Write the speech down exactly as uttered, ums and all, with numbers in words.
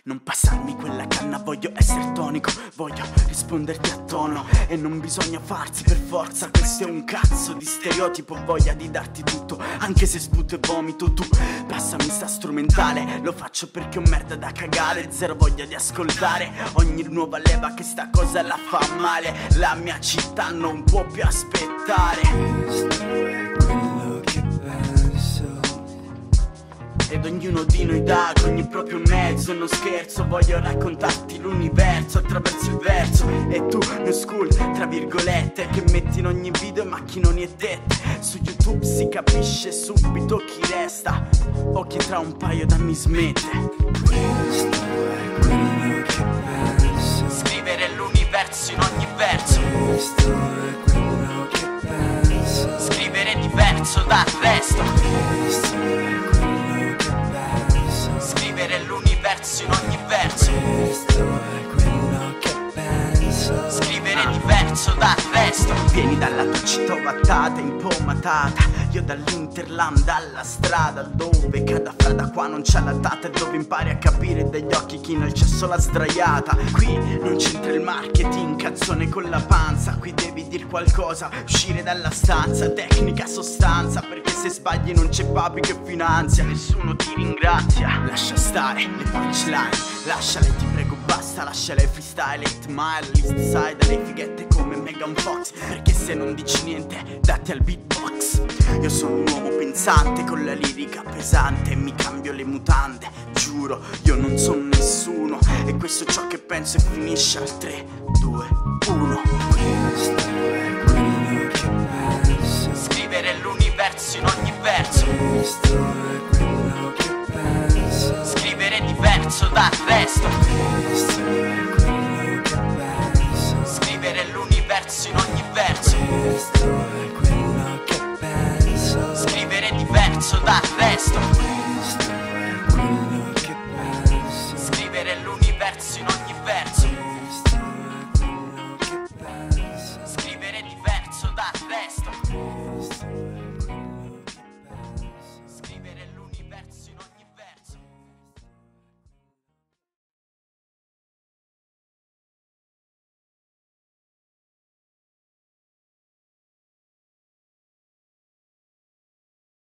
Non passarmi quella canna, voglio essere tonico, voglio risponderti a tono. E non bisogna farsi per forza, questo è un cazzo di stereotipo. Ho voglia di darti tutto, anche se sputo e vomito. Tu passami sta strumentale, lo faccio perché ho merda da cagare. Zero voglia di ascoltare ogni nuova leva, che sta cosa la fa male. La mia città non può più aspettare. Ed ognuno di noi dà con il proprio mezzo. Non scherzo, voglio raccontarti l'universo attraverso il verso. E tu, no school, tra virgolette, che metti in ogni video macchinoni e tette. Su YouTube si capisce subito chi resta o chi tra un paio d'anni smette. Questo è quello che penso. Scrivere l'universo in ogni verso. Questo è quello che penso. Scrivere diverso dal resto. Questo è Scrivere l'universo in ogni verso. Questo è quello che penso. Scrivere diverso dal resto. Vieni dalla tua città ovattata, impomatata. Io dall'Interland alla strada, dove cada frada qua non c'è la data. E dove impari a capire dagli occhi chi nel cesso l'ha sdraiata. Qui non c'entra il marketing, canzone con la panza. Qui devi dir qualcosa, uscire dalla stanza. Tecnica, sostanza, perché se sbagli non c'è papi che finanzia. Nessuno ti ringrazia. Lascia stare le punchline, lasciale, ti prego basta. Lasciale freestyle, eight mile, l'east side, le fighette come Megan Fox. Perché se non dici niente, datti al beatbox. Io sono un uomo pensante con la lirica pesante e mi cambio le mutande. Giuro, io non sono nessuno e questo è ciò che penso e finisce al tre, due, uno. Questo è quello che penso. Scrivere l'universo in ogni verso. Questo è quello che penso. Scrivere diverso dal resto. Questo è quello che penso. Scrivere l'universo in ogni verso. Questo è